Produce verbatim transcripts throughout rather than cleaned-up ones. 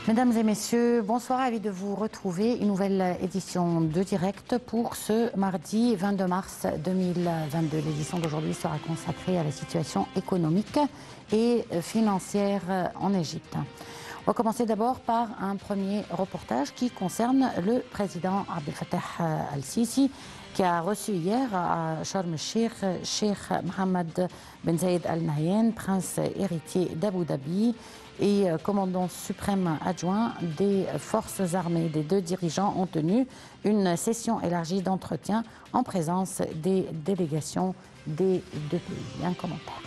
Mesdames et messieurs, bonsoir, ravi de vous retrouver. Une nouvelle édition de Direct pour ce mardi vingt-deux mars deux mille vingt-deux. L'édition d'aujourd'hui sera consacrée à la situation économique et financière en Égypte. On va commencer d'abord par un premier reportage qui concerne le président Abdel Fattah al-Sisi, qui a reçu hier à Sharm el-Sheikh Cheikh Mohammed Ben Zayed Al Nahyan, prince héritier d'Abu Dhabi et commandant suprême adjoint des forces armées. Les deux dirigeants ont tenu une session élargie d'entretien en présence des délégations des deux pays. Un commentaire.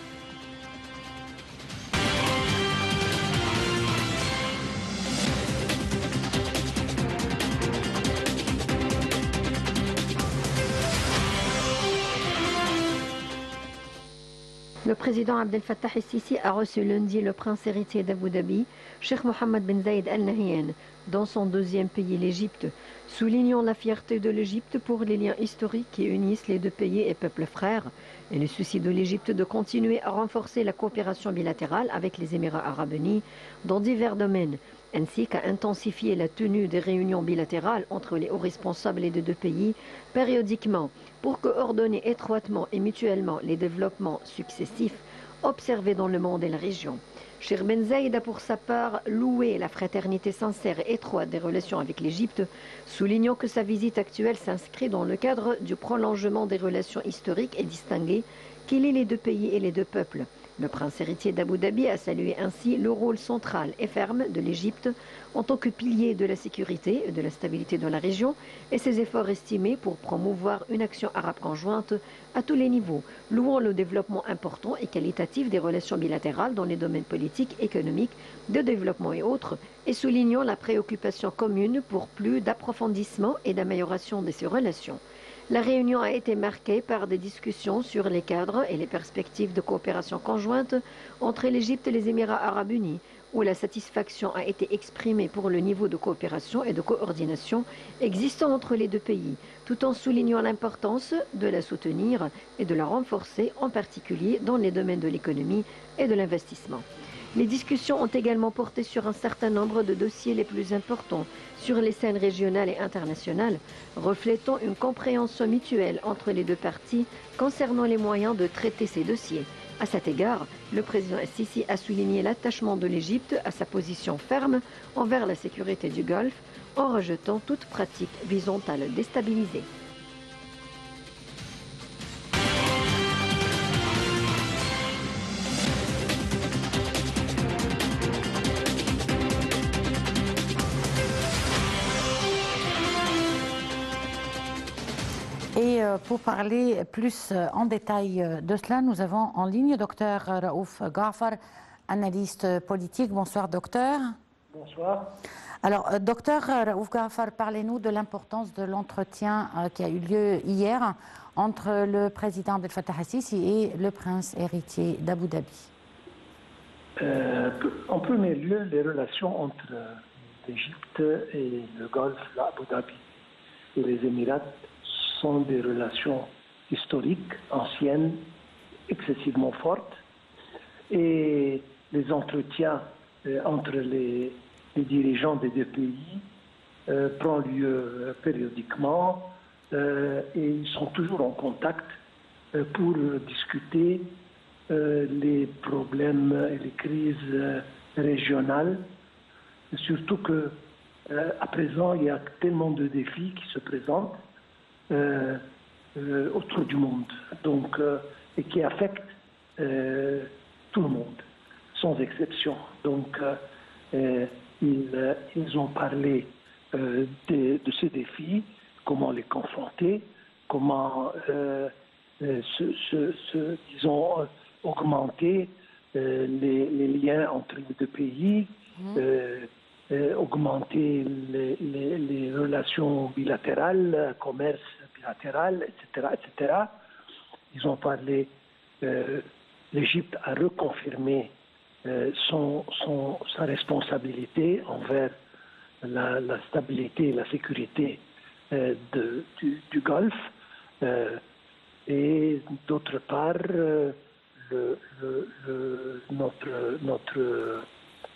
Le président Abdel Fattah el-Sisi a reçu lundi le prince héritier d'Abu Dhabi, Cheikh Mohammed Ben Zayed Al Nahyan, dans son deuxième pays, l'Égypte, soulignant la fierté de l'Égypte pour les liens historiques qui unissent les deux pays et peuples frères, et le souci de l'Égypte de continuer à renforcer la coopération bilatérale avec les Émirats arabes unis dans divers domaines, ainsi qu'à intensifier la tenue des réunions bilatérales entre les hauts responsables des deux pays périodiquement pour coordonner étroitement et mutuellement les développements successifs observés dans le monde et la région. Cheikh Ben Zayed a pour sa part loué la fraternité sincère et étroite des relations avec l'Égypte, soulignant que sa visite actuelle s'inscrit dans le cadre du prolongement des relations historiques et distinguées qui lient les deux pays et les deux peuples. Le prince héritier d'Abu Dhabi a salué ainsi le rôle central et ferme de l'Égypte en tant que pilier de la sécurité et de la stabilité dans la région et ses efforts estimés pour promouvoir une action arabe conjointe à tous les niveaux, louant le développement important et qualitatif des relations bilatérales dans les domaines politiques, économiques, de développement et autres, et soulignant la préoccupation commune pour plus d'approfondissement et d'amélioration de ces relations. La réunion a été marquée par des discussions sur les cadres et les perspectives de coopération conjointe entre l'Égypte et les Émirats arabes unis, où la satisfaction a été exprimée pour le niveau de coopération et de coordination existant entre les deux pays, tout en soulignant l'importance de la soutenir et de la renforcer, en particulier dans les domaines de l'économie et de l'investissement. Les discussions ont également porté sur un certain nombre de dossiers les plus importants sur les scènes régionales et internationales, reflétant une compréhension mutuelle entre les deux parties concernant les moyens de traiter ces dossiers. À cet égard, le président el-Sisi a souligné l'attachement de l'Égypte à sa position ferme envers la sécurité du Golfe, en rejetant toute pratique visant à le déstabiliser. Et pour parler plus en détail de cela, nous avons en ligne docteur Raouf Ghafar, analyste politique. Bonsoir docteur. Bonsoir. Alors docteur Raouf Ghafar, parlez-nous de l'importance de l'entretien qui a eu lieu hier entre le président Abdel Fattah el-Sisi et le prince héritier d'Abu Dhabi. Euh, en premier lieu, les relations entre l'Égypte et le Golfe, Abu Dhabi et les Émirats sont des relations historiques, anciennes, excessivement fortes. Et les entretiens euh, entre les, les dirigeants des deux pays euh, prennent lieu périodiquement euh, et ils sont toujours en contact euh, pour discuter euh, les problèmes et les crises euh, régionales. Surtout que euh, à présent, il y a tellement de défis qui se présentent Euh, euh, autour du monde, donc, euh, et qui affectent euh, tout le monde, sans exception. Donc, euh, euh, ils, euh, ils ont parlé euh, de, de ces défis, comment les confronter, comment, euh, euh, se, se, se, disons, augmenter euh, les, les liens entre les deux pays, mmh. euh, Euh, augmenter les, les, les relations bilatérales, commerce bilatéral, et cetera, et cetera. Ils ont parlé, euh, l'Égypte a reconfirmé euh, son, son, sa responsabilité envers la, la stabilité et la sécurité euh, de, du, du Golfe. Euh, et d'autre part, euh, le, le, le, notre, notre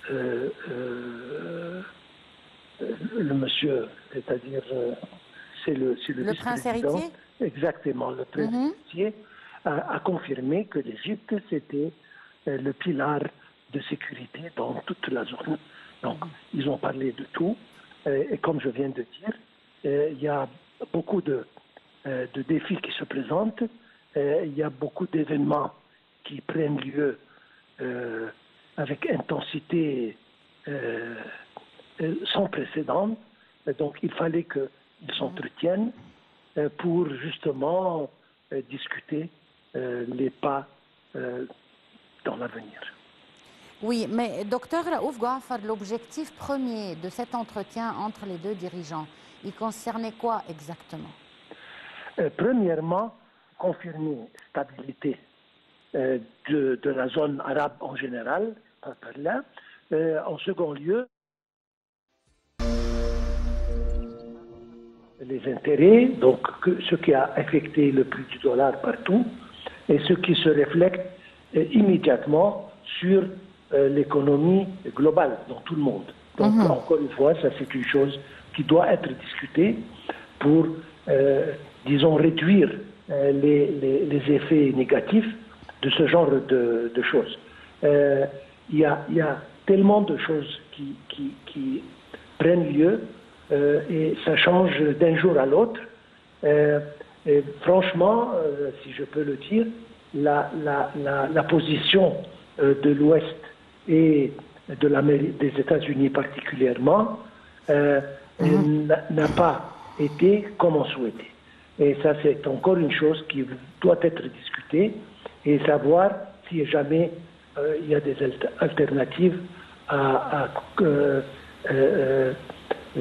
euh, euh, le monsieur, c'est-à-dire, euh, c'est le, c'est le, le prince héritier. Exactement, le prince mm-hmm. héritier a, a confirmé que l'Égypte, c'était euh, le pilar de sécurité dans toute la zone. Donc, mm-hmm. ils ont parlé de tout. Euh, et comme je viens de dire, euh, il y a beaucoup de, euh, de défis qui se présentent. Euh, il y a beaucoup d'événements qui prennent lieu euh, avec intensité euh, sans précédent. Donc il fallait qu'ils s'entretiennent euh, pour justement euh, discuter euh, les pas euh, dans l'avenir. Oui, mais docteur Raouf Gouafar, l'objectif premier de cet entretien entre les deux dirigeants, il concernait quoi exactement? euh, Premièrement, confirmer stabilité euh, de, de la zone arabe en général, par là. Euh, en second lieu, les intérêts, donc que, ce qui a affecté le prix du dollar partout, et ce qui se reflète euh, immédiatement sur euh, l'économie globale, dans tout le monde. Donc, mm-hmm. encore une fois, ça c'est une chose qui doit être discutée pour, euh, disons, réduire euh, les, les, les effets négatifs de ce genre de, de choses. Euh, il y a, il y a tellement de choses qui, qui, qui prennent lieu euh, et ça change d'un jour à l'autre. Euh, et franchement, euh, si je peux le dire, la, la, la, la position euh, de l'Ouest et de l'Amérique, des États-Unis particulièrement, euh, mmh. n'a pas été comme on souhaitait. Et ça, c'est encore une chose qui doit être discutée et savoir si jamais euh, il y a des alter alternatives à, à euh, euh, euh,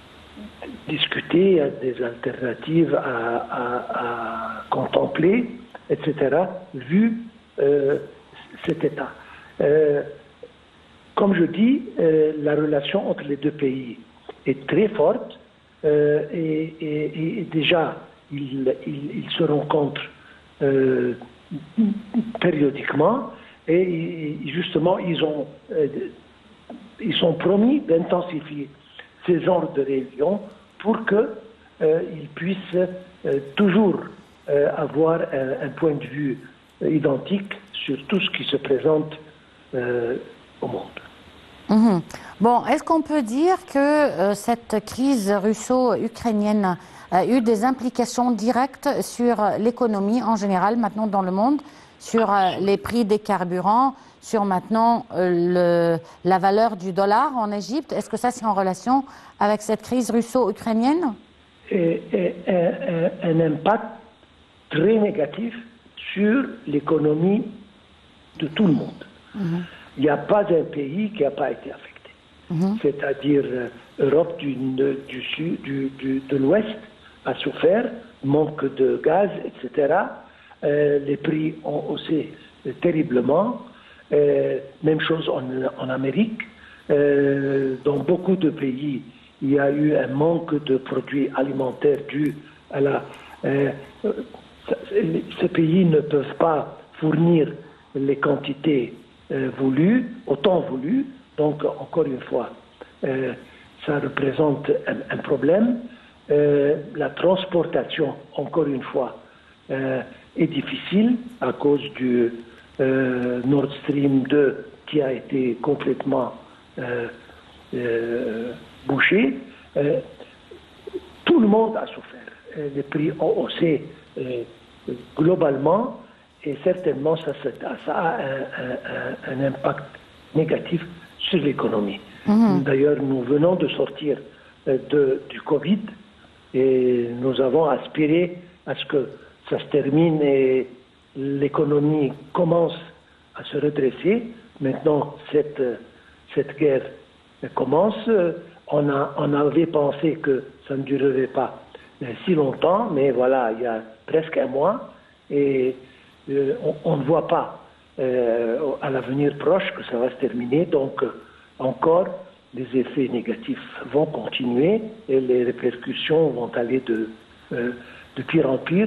discuter, à des alternatives à, à, à contempler, et cetera, vu euh, cet état. Euh, comme je dis, euh, la relation entre les deux pays est très forte euh, et, et, et déjà, ils, ils, ils se rencontrent euh, périodiquement et, et justement, ils ont, euh, ils sont promis d'intensifier ces genres de réunions pour qu'ils euh, puissent euh, toujours euh, avoir un, un point de vue identique sur tout ce qui se présente euh, au monde. Mmh. Bon, est-ce qu'on peut dire que euh, cette crise russo-ukrainienne a eu des implications directes sur l'économie en général maintenant dans le monde, sur euh, les prix des carburants, sur maintenant euh, le, la valeur du dollar en Égypte? Est-ce que ça c'est en relation avec cette crise russo-ukrainienne? Et, et, un, un impact très négatif sur l'économie de tout le monde. Mmh. Il n'y a pas un pays qui n'a pas été affecté. Mmh. C'est-à-dire euh, l'Europe du, du sud, du, du, de l'Ouest a souffert, manque de gaz, et cetera. Euh, les prix ont haussé euh, terriblement. Euh, même chose en, en Amérique. Euh, dans beaucoup de pays, il y a eu un manque de produits alimentaires dû à la... Euh, ces pays ne peuvent pas fournir les quantités euh, voulues, autant voulues. Donc, encore une fois, euh, ça représente un, un problème. Euh, la transportation, encore une fois, euh, est difficile à cause du euh, Nord Stream deux qui a été complètement euh, euh, bouché. Euh, tout le monde a souffert. Euh, les prix ont haussé euh, globalement et certainement ça, ça a un, un, un impact négatif sur l'économie. Mmh. D'ailleurs, nous venons de sortir euh, de, du Covid et nous avons aspiré à ce que ça se termine et l'économie commence à se redresser. Maintenant, cette, cette guerre commence. On, a, on avait pensé que ça ne durerait pas si longtemps, mais voilà, il y a presque un mois et euh, on, on ne voit pas euh, à l'avenir proche que ça va se terminer. Donc, euh, encore, les effets négatifs vont continuer et les répercussions vont aller de, euh, de pire en pire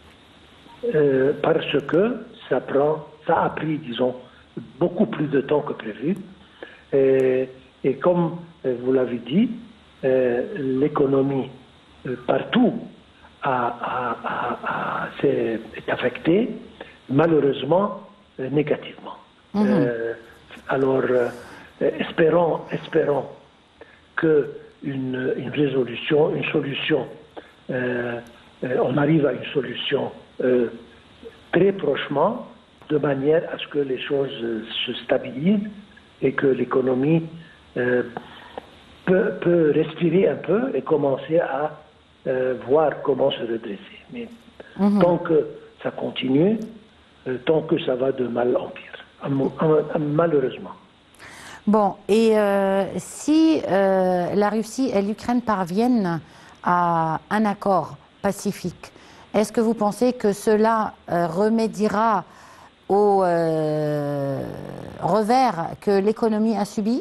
euh, parce que ça, prend, ça a pris, disons, beaucoup plus de temps que prévu. Et, et comme vous l'avez dit, euh, l'économie euh, partout a, a, a, a, est affectée, malheureusement, euh, négativement. Mmh. Euh, alors, euh, espérons, espérons que une, une résolution, une solution, euh, euh, on arrive à une solution euh, très prochement, de manière à ce que les choses euh, se stabilisent et que l'économie euh, peut, peut respirer un peu et commencer à euh, voir comment se redresser. Mais mmh. tant que ça continue, euh, tant que ça va de mal en pire, malheureusement. Bon, et euh, si euh, la Russie et l'Ukraine parviennent à un accord pacifique, est-ce que vous pensez que cela euh, remédiera au euh, revers que l'économie a subi?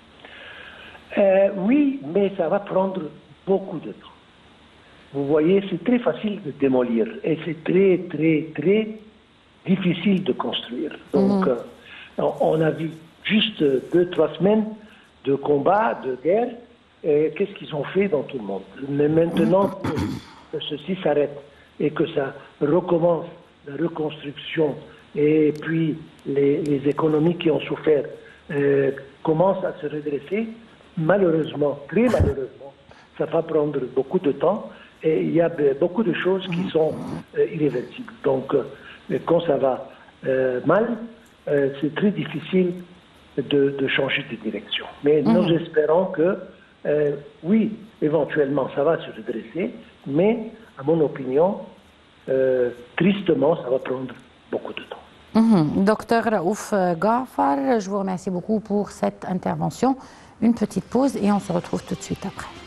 euh, Oui, mais ça va prendre beaucoup de temps. Vous voyez, c'est très facile de démolir et c'est très, très, très difficile de construire. Donc, mmh. euh, on a vu juste deux, trois semaines de combat, de guerre, et qu'est-ce qu'ils ont fait dans tout le monde. Mais maintenant que ceci s'arrête et que ça recommence, la reconstruction, et puis les, les économies qui ont souffert euh, commencent à se redresser, malheureusement, très malheureusement, ça va prendre beaucoup de temps, et il y a beaucoup de choses qui sont euh, irréversibles. Donc, euh, quand ça va euh, mal, euh, c'est très difficile De, de changer de direction. Mais mmh. nous espérons que, euh, oui, éventuellement, ça va se redresser, mais, à mon opinion, euh, tristement, ça va prendre beaucoup de temps. Mmh. Docteur Raouf Ghafar, je vous remercie beaucoup pour cette intervention. Une petite pause et on se retrouve tout de suite après.